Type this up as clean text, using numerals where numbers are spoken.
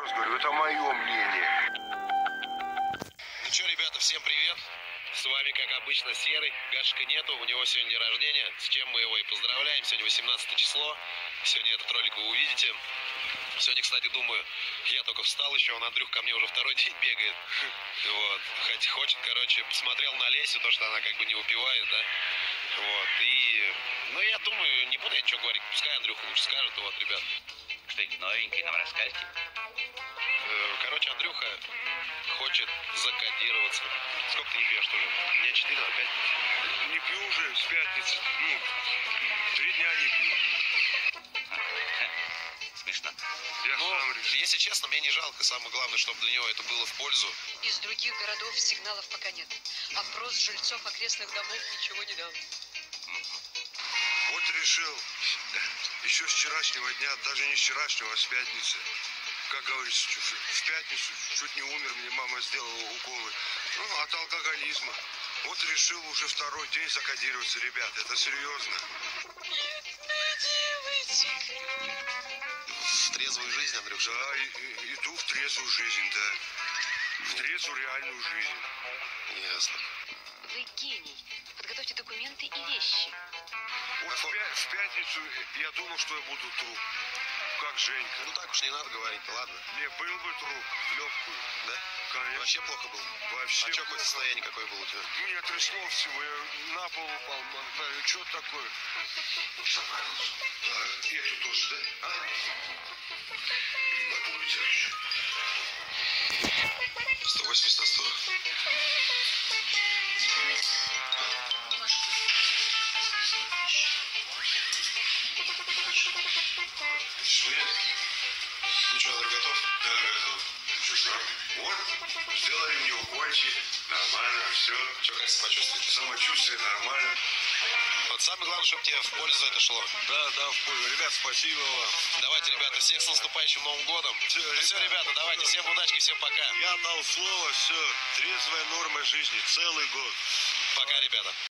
раз говорю, это мое мнение. Ну что, ребята, всем привет. С вами, как обычно, Серый. Гашика нету, у него сегодня день рождения, с чем мы его и поздравляем. Сегодня 18 число, сегодня этот ролик вы увидите. Сегодня, кстати, думаю, я только встал еще, он Андрюх ко мне уже второй день бегает. Вот, хоть хочет, короче, посмотрел на Лесю, то, что она как бы не упивает, да. Вот, и, ну, я думаю, не буду я ничего говорить, пускай Андрюха лучше скажет, вот, ребят. Что-нибудь новенькое нам расскажете? Короче, Андрюха хочет закодироваться. Сколько ты не пьешь уже? Дня 4, на 5? Не пью уже с пятницы. 3 дня не пью. Смешно. Я сам решил. Если честно, мне не жалко. Самое главное, чтобы для него это было в пользу. Из других городов сигналов пока нет. Опрос жильцов окрестных домов ничего не дал. Вот решил. Еще с вчерашнего дня, даже не с вчерашнего, а с пятницы. Как говорится, в пятницу чуть не умер, мне мама сделала уколы. От алкоголизма. Вот решил уже второй день закодироваться, ребят. Это серьезно. В трезвую жизнь, Андрюша. Да, иду в трезвую жизнь, да. В трезвую реальную жизнь. Ясно. Вы гений. Подготовьте документы и вещи. Вот в пятницу я думал, что я буду труп. Как Женька. Ну так уж не надо говорить, ладно. Не, был бы труп в легкую. Да? Конечно. Вообще плохо было? Вообще А что, какое плохо. состояние какое было у тебя? Меня трясло всего, я на пол упал. Что такое? Да, и это тоже, да? А? Могу вытянуть. 180 на 100. Ну что, Андрей, готов? Да, готов. Что, вот, сделали мне укольчик, нормально, все. Что, как себя почувствуете? Самочувствие нормально. Вот самое главное, чтобы тебе в пользу это шло. Да, в пользу. Ребят, спасибо вам. Давайте, ребята, всех с наступающим Новым годом. Все, ребята, давайте, всем удачки, всем пока. Я дал слово, все. Трезвая норма жизни, целый год. Пока, ребята.